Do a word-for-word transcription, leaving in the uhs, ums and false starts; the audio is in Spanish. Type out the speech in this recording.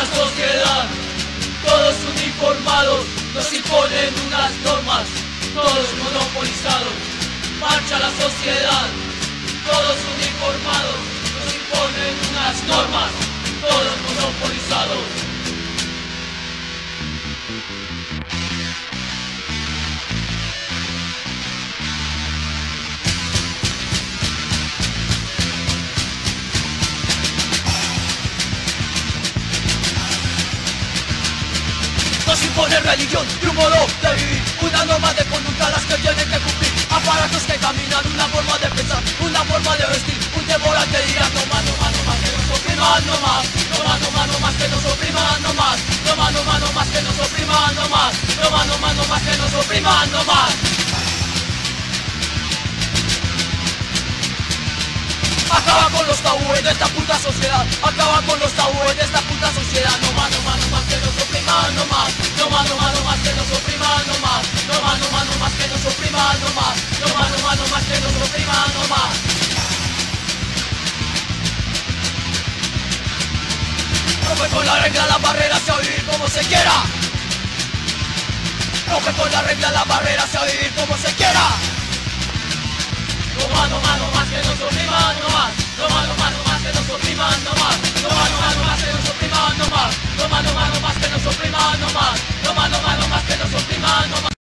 sociedad, todos uniformados, nos imponen unas normas, todos monopolizados. Marcha la sociedad, todos uniformados, nos imponen unas normas, todos monopolizados. Nos impone religión y un modo de vivir, una norma de conducta las que tienen que cumplir. Aparatos que caminan, una forma de pensar, una forma de vestir, un temor al que dirán no más, no más, no más, que nos opriman, no más, no más, no más, no más, que nos opriman, no más, no más, no más, no más, que nos opriman, no más, no más, no más, no más, que nos opriman, no más. Acaba con los tabúes de esta puta sociedad, acaba con los tabúes de esta puta sociedad, no más, no más, no más, que nos opriman, no más, no más, no más, no más, que nos opriman, no más, no más, no más, no más, que nos opriman, no más, no más, no más, no más, que nos opriman, no más. Rompe con la regla, la barrera, sea vivir como se quiera. Rompe con la regla, la barrera, sea vivir como se quiera. No más, no más, no más, que nos opriman, no más, no más, no más, no más, que nos opriman, no más, no más, no más, no más, que nos opriman, no más, no más, no más, no más, que nos opriman, no más, no más, no más, no más, que nos opriman, no más.